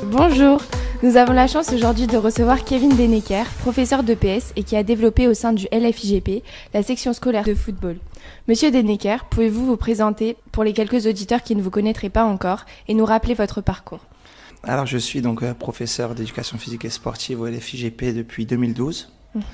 Bonjour, nous avons la chance aujourd'hui de recevoir Kevin Denecker, professeur d'EPS et qui a développé au sein du LFIGP la section scolaire de football. Monsieur Denecker, pouvez-vous vous présenter pour les quelques auditeurs qui ne vous connaîtraient pas encore et nous rappeler votre parcours? Alors je suis donc professeur d'éducation physique et sportive au LFIGP depuis 2012.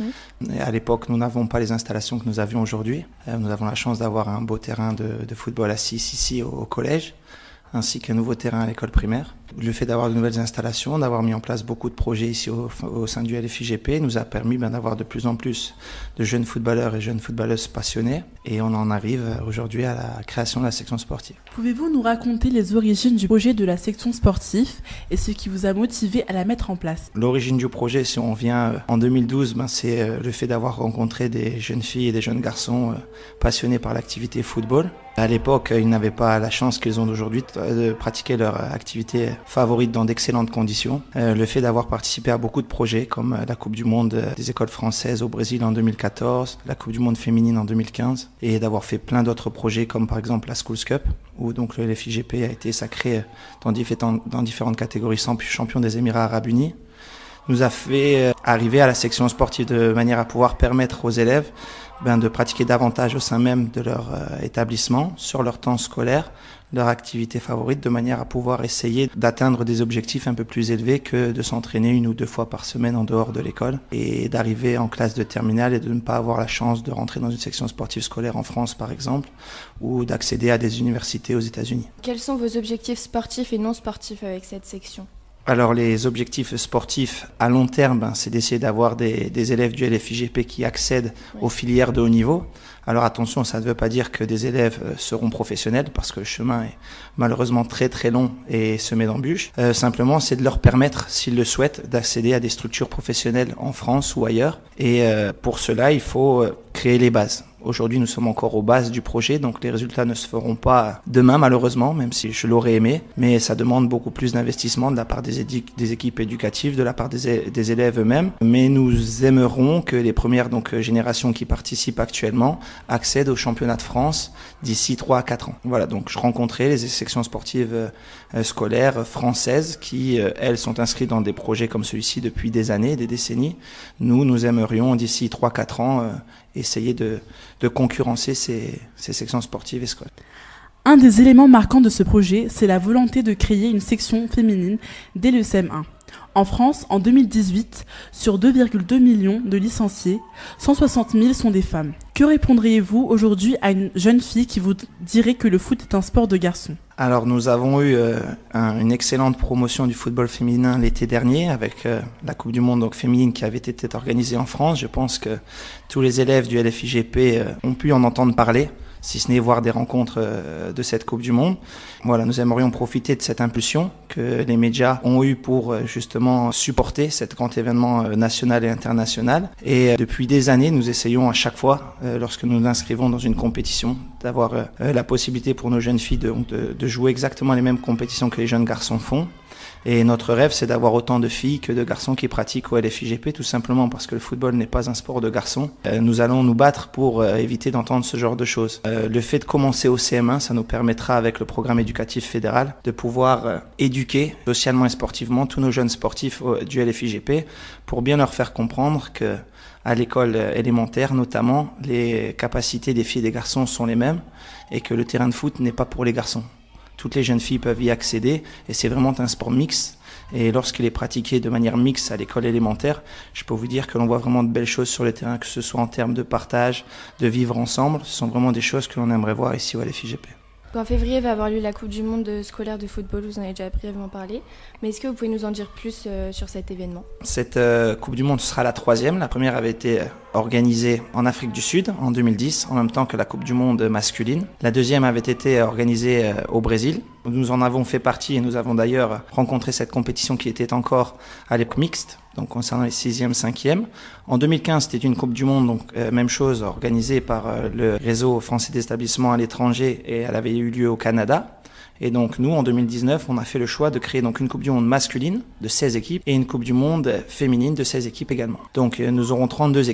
Et à l'époque, nous n'avons pas les installations que nous avions aujourd'hui. Nous avons la chance d'avoir un beau terrain de football à 6 ici au collège, ainsi qu'un nouveau terrain à l'école primaire. Le fait d'avoir de nouvelles installations, d'avoir mis en place beaucoup de projets ici au sein du LFIGP nous a permis d'avoir de plus en plus de jeunes footballeurs et jeunes footballeuses passionnés. Et on en arrive aujourd'hui à la création de la section sportive. Pouvez-vous nous raconter les origines du projet de la section sportive et ce qui vous a motivé à la mettre en place? L'origine du projet, si on vient en 2012, c'est le fait d'avoir rencontré des jeunes filles et des jeunes garçons passionnés par l'activité football. À l'époque, ils n'avaient pas la chance qu'ils ont d'aujourd'hui de pratiquer leur activité favorite dans d'excellentes conditions. Le fait d'avoir participé à beaucoup de projets comme la Coupe du Monde des écoles françaises au Brésil en 2014, la Coupe du Monde féminine en 2015 et d'avoir fait plein d'autres projets comme par exemple la Schools Cup où donc le LFIGP a été sacré dans différentes catégories champion des Émirats Arabes Unis, nous a fait arriver à la section sportive de manière à pouvoir permettre aux élèves de pratiquer davantage au sein même de leur établissement, sur leur temps scolaire, leur activité favorite, de manière à pouvoir essayer d'atteindre des objectifs un peu plus élevés que de s'entraîner 1 ou 2 fois par semaine en dehors de l'école et d'arriver en classe de terminale et de ne pas avoir la chance de rentrer dans une section sportive scolaire en France par exemple ou d'accéder à des universités aux États-Unis. Quels sont vos objectifs sportifs et non sportifs avec cette section ? Alors les objectifs sportifs à long terme, c'est d'essayer d'avoir des élèves du LFIGP qui accèdent aux filières de haut niveau. Alors attention, ça ne veut pas dire que des élèves seront professionnels parce que le chemin est malheureusement très très long et semé d'embûches. Simplement, c'est de leur permettre, s'ils le souhaitent, d'accéder à des structures professionnelles en France ou ailleurs. Et pour cela, il faut créer les bases. Aujourd'hui, nous sommes encore aux bases du projet, donc les résultats ne se feront pas demain, malheureusement, même si je l'aurais aimé. Mais ça demande beaucoup plus d'investissement de la part des équipes éducatives, de la part des élèves eux-mêmes. Mais nous aimerons que les premières générations qui participent actuellement accèdent au championnat de France d'ici 3 à 4 ans. Voilà, donc je rencontrais les sections sportives scolaires françaises qui, elles, sont inscrites dans des projets comme celui-ci depuis des années, des décennies. Nous aimerions d'ici 3-4 ans essayer de concurrencer ces sections sportives et scolaires. Un des éléments marquants de ce projet, c'est la volonté de créer une section féminine dès le CM1. En France, en 2018, sur 2,2 millions de licenciés, 160 000 sont des femmes. Que répondriez-vous aujourd'hui à une jeune fille qui vous dirait que le foot est un sport de garçon ? Alors nous avons eu une excellente promotion du football féminin l'été dernier avec la Coupe du Monde féminine qui avait été organisée en France. Je pense que tous les élèves du LFIGP ont pu en entendre parler, si ce n'est voir des rencontres de cette Coupe du Monde. Voilà, nous aimerions profiter de cette impulsion que les médias ont eue pour justement supporter cet grand événement national et international. Et depuis des années, nous essayons à chaque fois, lorsque nous nous inscrivons dans une compétition, d'avoir la possibilité pour nos jeunes filles de jouer exactement les mêmes compétitions que les jeunes garçons font. Et notre rêve, c'est d'avoir autant de filles que de garçons qui pratiquent au LFIGP, tout simplement parce que le football n'est pas un sport de garçons. Nous allons nous battre pour éviter d'entendre ce genre de choses. Le fait de commencer au CM1, ça nous permettra, avec le programme éducatif fédéral, de pouvoir éduquer socialement et sportivement tous nos jeunes sportifs du LFIGP pour bien leur faire comprendre que à l'école élémentaire notamment, les capacités des filles et des garçons sont les mêmes et que le terrain de foot n'est pas pour les garçons. Toutes les jeunes filles peuvent y accéder et c'est vraiment un sport mixte. Et lorsqu'il est pratiqué de manière mixte à l'école élémentaire, je peux vous dire que l'on voit vraiment de belles choses sur le terrain, que ce soit en termes de partage, de vivre ensemble. Ce sont vraiment des choses que l'on aimerait voir ici au LFIGP. En février va avoir lieu la Coupe du Monde scolaire de football, vous en avez déjà brièvement parlé. Mais est-ce que vous pouvez nous en dire plus sur cet événement ? Cette Coupe du Monde sera la 3e. La première avait été organisée en Afrique du Sud en 2010, en même temps que la Coupe du Monde masculine. La deuxième avait été organisée au Brésil. Nous en avons fait partie et nous avons d'ailleurs rencontré cette compétition qui était encore à l'époque mixte, donc concernant les 6e, 5e. En 2015, c'était une Coupe du Monde, donc même chose, organisée par le réseau français des établissements à l'étranger et elle avait eu lieu au Canada. Et donc nous, en 2019, on a fait le choix de créer donc une Coupe du Monde masculine de 16 équipes et une Coupe du Monde féminine de 16 équipes également. Donc nous aurons 32 équipes,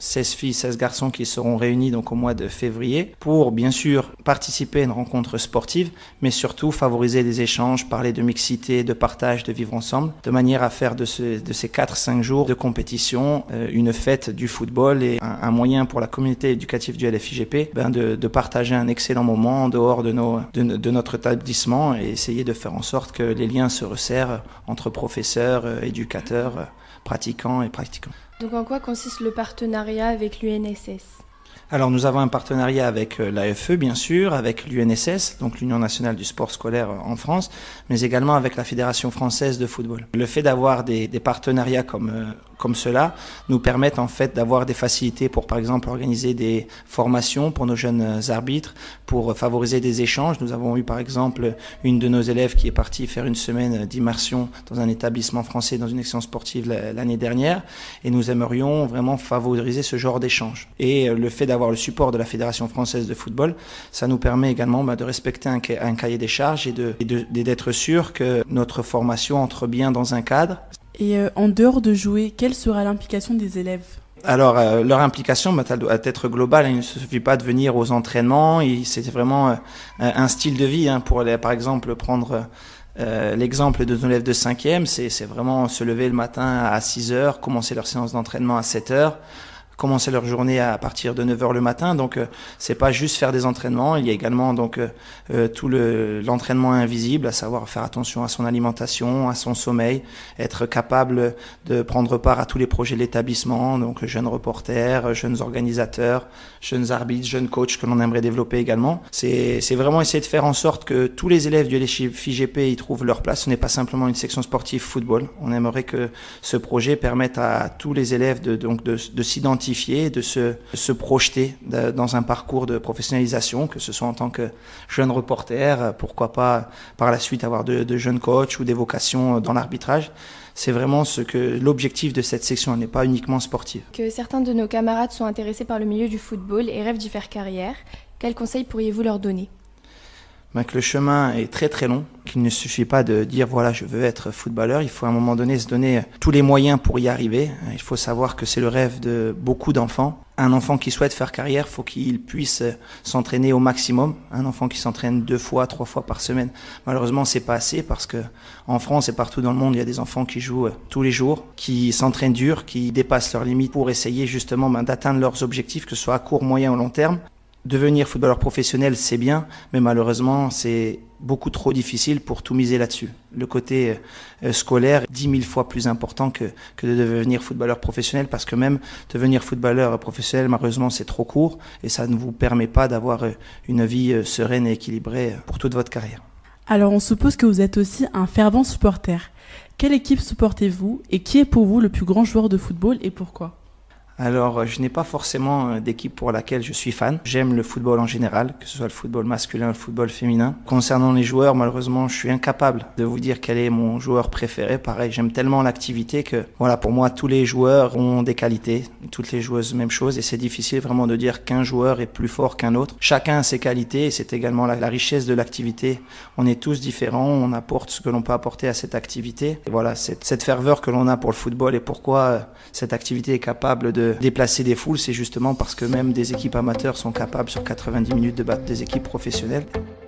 16 filles, 16 garçons qui seront réunis donc au mois de février pour bien sûr participer à une rencontre sportive, mais surtout favoriser des échanges, parler de mixité, de partage, de vivre ensemble, de manière à faire de ces 4-5 jours de compétition une fête du football et un moyen pour la communauté éducative du LFIGP de partager un excellent moment en dehors de notre établissement et essayer de faire en sorte que les liens se resserrent entre professeurs, éducateurs, pratiquants et pratiquants. Donc en quoi consiste le partenariat avec l'UNSS ? Alors nous avons un partenariat avec l'AFE bien sûr, avec l'UNSS, donc l'Union nationale du sport scolaire en France, mais également avec la Fédération française de football. Le fait d'avoir des partenariats comme cela nous permettent en fait d'avoir des facilités pour par exemple organiser des formations pour nos jeunes arbitres, pour favoriser des échanges. Nous avons eu par exemple une de nos élèves qui est partie faire une semaine d'immersion dans un établissement français dans une section sportive l'année dernière et nous aimerions vraiment favoriser ce genre d'échange. Et le fait d'avoir le support de la Fédération française de football, ça nous permet également de respecter un cahier des charges et d'être sûr que notre formation entre bien dans un cadre. Et en dehors de jouer, quelle sera l'implication des élèves ? Alors, leur implication doit être globale. Il ne suffit pas de venir aux entraînements. C'est vraiment un style de vie. Pour, par exemple, prendre l'exemple de nos élèves de 5e, c'est vraiment se lever le matin à 6 heures, commencer leur séance d'entraînement à 7 heures, commencer leur journée à partir de 9 heures le matin. Donc c'est pas juste faire des entraînements, il y a également donc tout l'entraînement invisible, à savoir faire attention à son alimentation, à son sommeil, être capable de prendre part à tous les projets de l'établissement, donc jeunes reporters, jeunes organisateurs, jeunes arbitres, jeunes coachs que l'on aimerait développer également. C'est vraiment essayer de faire en sorte que tous les élèves du LFIGP y trouvent leur place. Ce n'est pas simplement une section sportive football. On aimerait que ce projet permette à tous les élèves de s'identifier, de se projeter dans un parcours de professionnalisation, que ce soit en tant que jeune reporter, pourquoi pas par la suite avoir de jeunes coachs ou des vocations dans l'arbitrage. C'est vraiment l'objectif de cette section, elle n'est pas uniquement sportive. Que certains de nos camarades sont intéressés par le milieu du football et rêvent d'y faire carrière, quels conseils pourriez-vous leur donner ? Que le chemin est très très long, qu'il ne suffit pas de dire voilà je veux être footballeur, il faut à un moment donné se donner tous les moyens pour y arriver. Il faut savoir que c'est le rêve de beaucoup d'enfants. Un enfant qui souhaite faire carrière, faut qu'il puisse s'entraîner au maximum. Un enfant qui s'entraîne 2 fois, 3 fois par semaine, malheureusement c'est pas assez parce que en France et partout dans le monde il y a des enfants qui jouent tous les jours, qui s'entraînent dur, qui dépassent leurs limites pour essayer justement d'atteindre leurs objectifs, que ce soit à court, moyen ou long terme. Devenir footballeur professionnel, c'est bien, mais malheureusement, c'est beaucoup trop difficile pour tout miser là-dessus. Le côté scolaire est 10 000 fois plus important que de devenir footballeur professionnel, parce que même devenir footballeur professionnel, malheureusement, c'est trop court et ça ne vous permet pas d'avoir une vie sereine et équilibrée pour toute votre carrière. Alors, on suppose que vous êtes aussi un fervent supporter. Quelle équipe supportez-vous et qui est pour vous le plus grand joueur de football et pourquoi ? Alors, je n'ai pas forcément d'équipe pour laquelle je suis fan. J'aime le football en général, que ce soit le football masculin ou le football féminin. Concernant les joueurs, malheureusement, je suis incapable de vous dire quel est mon joueur préféré. Pareil, j'aime tellement l'activité que, voilà, pour moi, tous les joueurs ont des qualités. Toutes les joueuses, même chose. Et c'est difficile vraiment de dire qu'un joueur est plus fort qu'un autre. Chacun a ses qualités et c'est également la richesse de l'activité. On est tous différents, on apporte ce que l'on peut apporter à cette activité. Et voilà, cette ferveur que l'on a pour le football et pourquoi cette activité est capable de déplacer des foules, c'est justement parce que même des équipes amateurs sont capables sur 90 minutes de battre des équipes professionnelles.